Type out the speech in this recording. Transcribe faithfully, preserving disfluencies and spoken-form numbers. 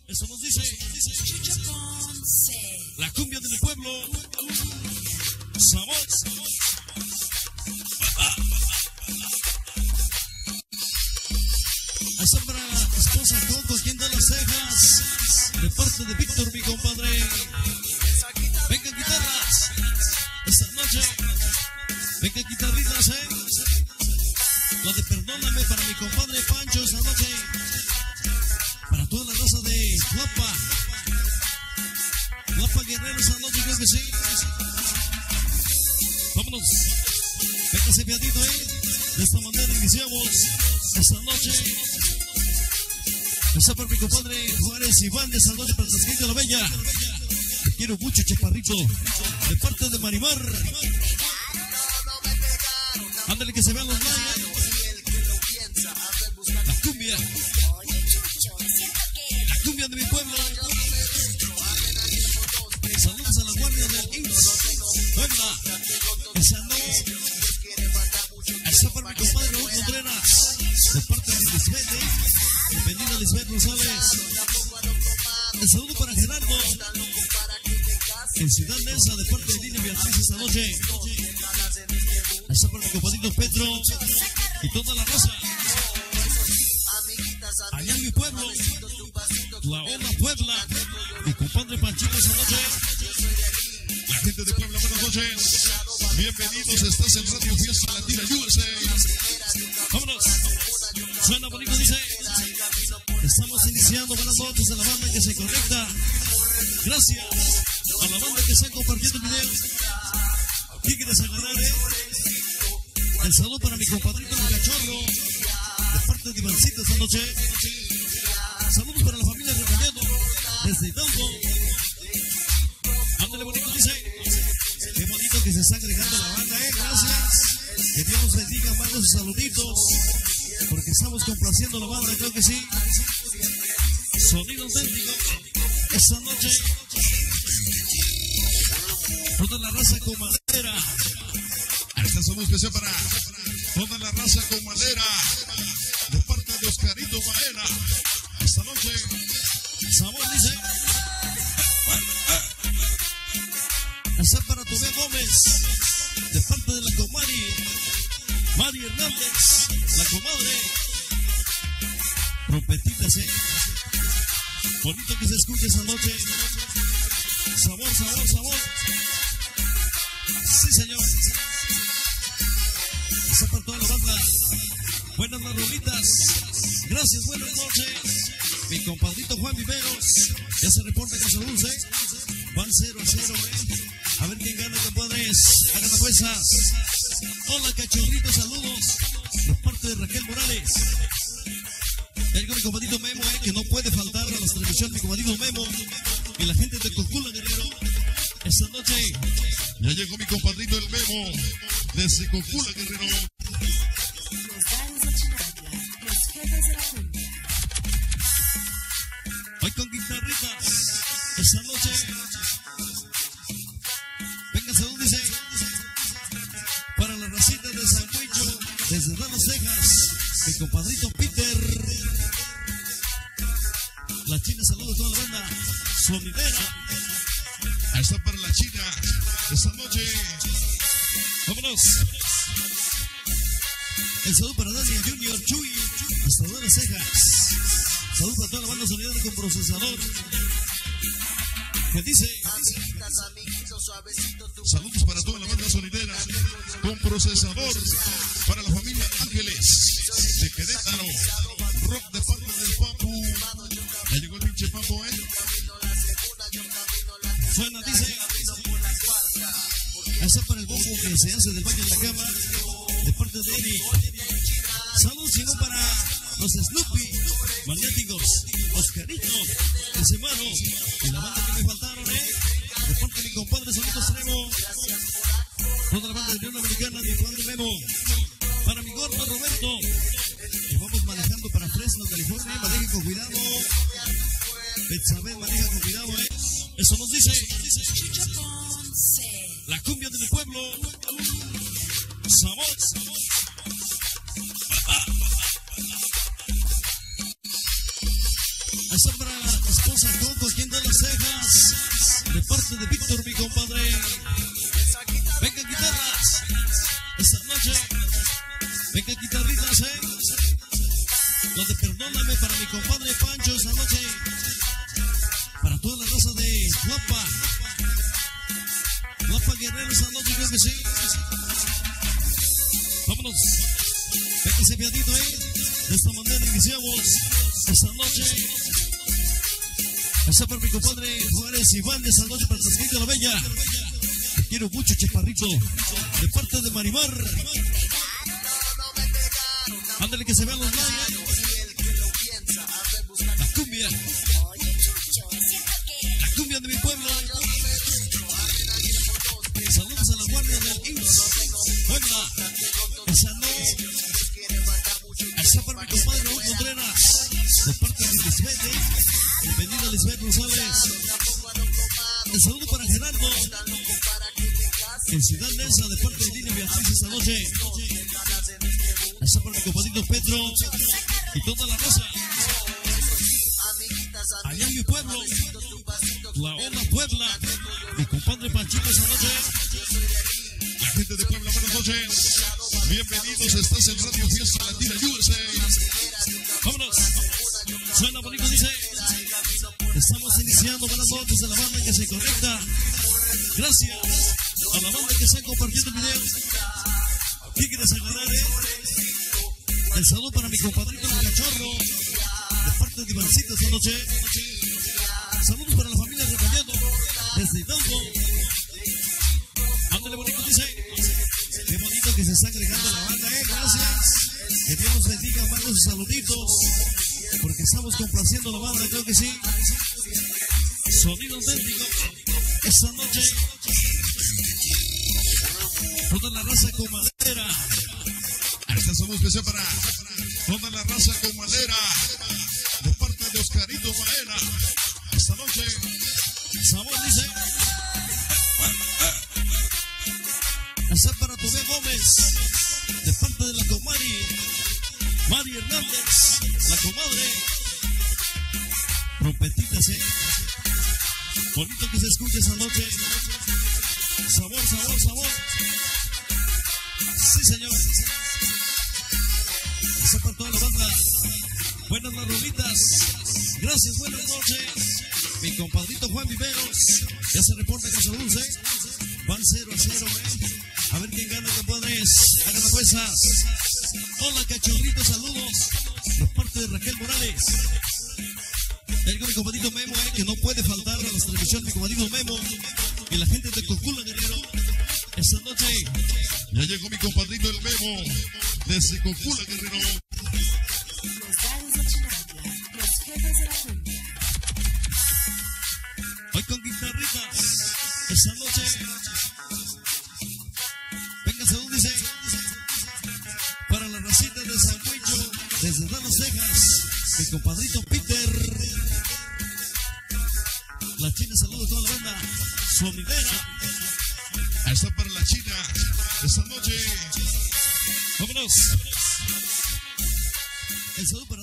Eso nos dice la cumbia del pueblo. Sabor. Esa para la esposa Coco, quien da las cejas, de parte de Víctor, mi compadre. Venga guitarras esta noche. Venga guitarritas, eh. La de perdóname para mi compadre Pancho esta noche. Para toda la raza de Guapa. Guapa Guerrero esta noche, creo que sí. Vámonos. Venga ese piadito, eh. De esta manera iniciamos esta noche. Está para mi compadre Juárez Iván de esta noche para Tasquín de la Bella. Te quiero mucho, chaparrito. De parte de Marimar. Ándale que se vean los likes. La cumbia. La cumbia de mi pueblo. Saludos a la guardia del I M S S. Puebla. Esa no. Está para mi compadre Raúl Contreras. De parte de Lisbeth. Bienvenida Lisbeth Rosales. El saludo para Gerardo. En Ciudad Neza, de parte de Lina Beatriz esta noche. Está para mi compadrito Pedro y toda la raza. Allá en mi pueblo, La Ola Puebla, mi compadre Panchito esta noche. La gente de Puebla, buenas noches. Bienvenidos, estás en Radio Fiesta Latina U S A. Vámonos. Suena bonito, dice. Estamos iniciando. Buenas noches a la banda que se conecta. Gracias a la banda que está compartiendo el video. ¿Quién quieres agarrar, eh? El saludo para mi compadrito el Cachorro, de parte de Ivancito esta noche. Saludos para la familia Recamedo, desde Hidalgo. Ándale bonito, dice. Qué bonito que se está agregando la banda, eh. Gracias. Que Dios nos bendiga, mande sus saluditos. Porque estamos complaciendo a la banda, creo que sí. Sonido auténtico. Esta noche. Toda la raza con madera. Esta somos especial para toda la raza con madera. De parte de Oscarito Maena. Esta noche. Sabor dice. Esta para Tomé Gómez. De parte de la comari Mari Hernández. La comadre. Trompetitas, eh. Bonito que se escuche esa noche. Sabor, sabor, sabor. Sí, señor. Está para toda la banda. Buenas marronitas. Gracias, buenas noches. Mi compadrito Juan Viveros ya se reporta con salud, ¿eh? Van cero a cero, ¿eh? A ver quién gana, compadres. Hagan apuestas. Hola, cachorrito, saludos. De parte de Raquel Morales. Ya llegó mi compadrito Memo, ¿eh? Que no puede faltar a las transmisiones. Mi compadrito Memo. Y la gente de Cocula, Guerrero. Esta noche ya llegó mi compadrito el Memo desde Cocula, Guerrero. Hoy con guitarritas. Esta noche. Venga, salud, dice. Para la racita de San Huicho, desde Dallas, Texas. Mi compadrito Peter. La China, saludos a toda la banda sonidera. Ahí está para la China esta noche. Vámonos. El saludo para Daniel Junior Chuy hasta Dallas, Texas. Saludos para toda la banda sonidera con procesador. ¿Qué dice? Saludos para toda la banda sonidera con procesador. Para la familia Ángeles de Querétaro. Rock de parte del Papu. Ya llegó el pinche Papu, eh. Suena, dice. Esa para el bombo que se hace del baño en la cama. De parte de Eric. Saludos, sino para los Snoopy maniáticos. Oscarito, el Semano. Y la banda que me faltaron, eh. De parte de mi compadre Solito Extremo. Toda la banda de Unión Americana, mi compadre Memo. Para mi gordo Roberto. Y vamos manejando para Fresno, California. Manejen con cuidado. Betsabé, maneja con cuidado, eh. Eso nos dice la cumbia de mi pueblo. Sabor. Esa para esposa Coco aquí en de las Cejas, de parte de Víctor, mi compadre. Venga, guitarras, esta noche. Venga, guitarritas, eh. Lo de perdóname para mi compadre Pancho esta noche. Para toda la raza de Guapa. Guapa Guerrero esta noche, creo que sí. Vámonos. Venga ese piadito, eh. De esta manera iniciamos esta noche. Está para mi compadre Juárez Iván esta noche para Tasqueña la Bella. Te quiero mucho, chaparrito. De parte de Marimar. Ándale que se vean los likes. La cumbia. La cumbia de mi pueblo. Saludos a la guardia del I M S S. Puebla. Esa no. Esa para mi compadre Raúl Contreras. De parte de Lisbeth. Bienvenida Lisbeth Rosales. El saludo para Gerardo. En Ciudad Neza, de parte de Lina Beatriz esta noche. Esa para mi compadrito Petro. Y toda la raza. Allá en mi pueblo. La Onda Puebla. Mi compadre Panchito esta noche. La gente de Puebla, buenas noches. Bienvenidos, estás en Radio Fiesta Latina U S A. Vámonos. Suena bonito, dice. Estamos iniciando. Buenas noches a la banda que se conecta. Gracias a la banda que está compartiendo el video. ¿Qué quieres agarrar, eh? El saludo para mi compadrito el Cachorro. De parte de Ivancito esta noche. Saludos para la familia Recañado. Desde Hidalgo. Ándale bonito, dice. Qué bonito que se está agregando la banda, eh. Gracias. Que Dios nos bendiga, manden sus saluditos. Porque estamos complaciendo la banda, creo que sí. Sonido auténtico. Esta noche. Toda la raza con madera. Este saludo especial para toda la raza con madera. De parte de Oscarito Maera. Esta noche. Sabor dice. Esta para Tomé Gómez. De parte de la comari Mari Hernández. La comadre. Trompetitas, eh. Bonito que se escuche esa noche. Sabor, sabor, sabor. Sí, señor. Esa para toda la banda. Buenas las rolitas. Gracias, buenas noches. Mi compadrito Juan Viveros. Ya se reporta con saludos, eh. Van cero a cero, eh. A ver quién gana, compadres. Hagan apuestas. Hola, cachorrito, saludos. Por parte de Raquel Morales. Tengo mi compadrito Memo, eh, que no puede faltar a las transmisiones. Mi compadrito Memo y la gente de Cocula Guerrero. Esta noche ya llegó mi compadrito el Memo desde Cocula Guerrero. Hoy con guitarritas. Esta noche. Venga, salud, dice. Para la racita de San Huicho, desde Dallas, Texas. Mi compadrito Peter. La China, saludos a toda la banda. Sonidera. Ahí está para la China. Esta noche. Vámonos. El saludo para